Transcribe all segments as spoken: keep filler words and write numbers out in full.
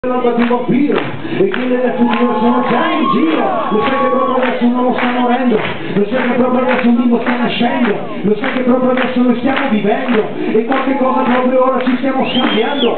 L'alba di un vampiro e chiede del futuro sono già in giro. Lo sai che proprio adesso un uomo sta morendo, lo sai che proprio adesso un bimbo sta nascendo, lo sai che proprio adesso noi stiamo vivendo e qualche cosa proprio ora ci stiamo scambiando.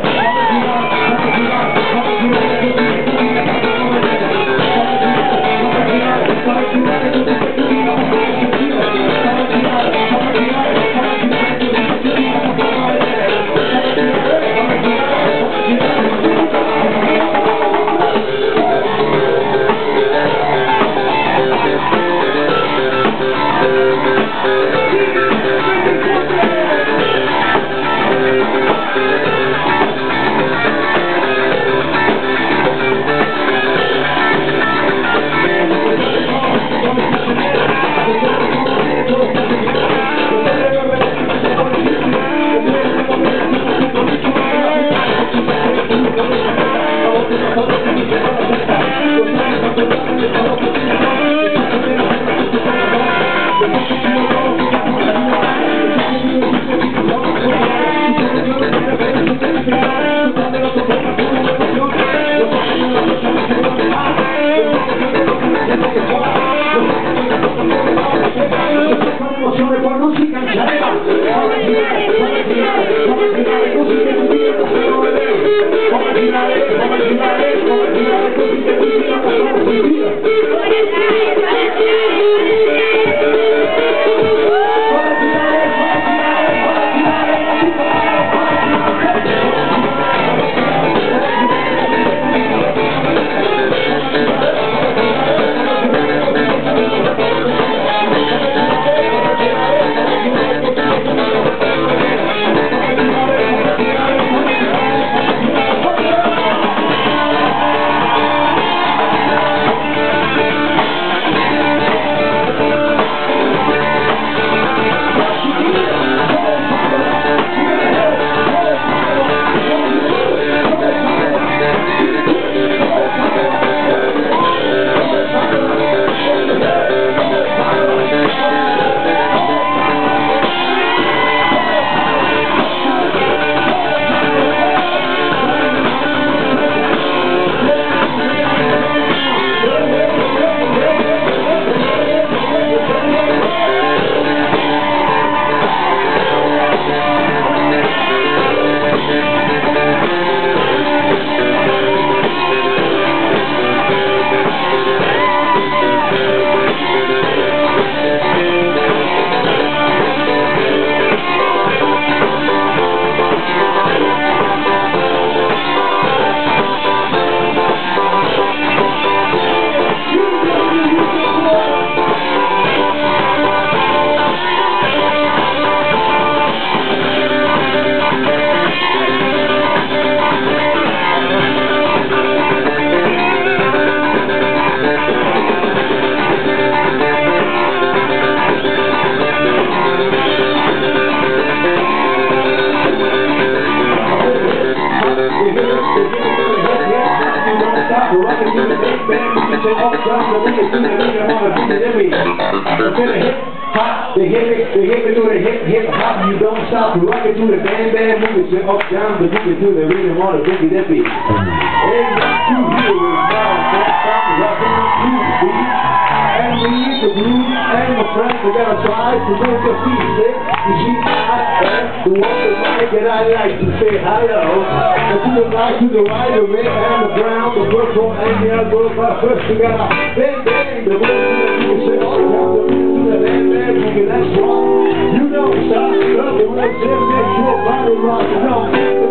They hit me, they hit me through the hip, hip hop, you don't stop. You rock it through the band, band, move it up, down, the boogie through the rhythm on the boogie, that beat. Ain't got two heroes now, can't stop rocking to the beat. And we need the blues, and my friends, we gotta try to move your feet, see? You see, I am the one that mic that I like to say hello. And to the right, to the right, the red and the brown, the purple and the yellow. First we gotta bang, bang, the blues, the blues, all down the band, band, boogie, that's wrong. You don't stop, love the ones that make your body rock, no.